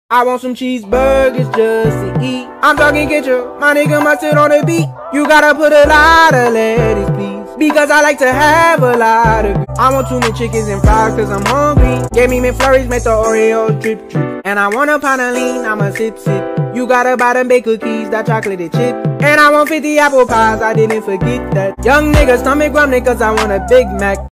I want some cheeseburgers just to eat. I'm talking ketchup, my nigga mustard on the beat. You gotta put a lot of lettuce, please, because I like to have a lot of. I want 2 McChickens and fries cause I'm hungry. Gave me McFlurries, make the Oreo drip drip. And I want a pound of lean, I'ma sip sip. You gotta buy them baked cookies, that chocolate chip. And I want 50 apple pies, I didn't forget that. Young nigga stomach grumbling cause I want a Big Mac.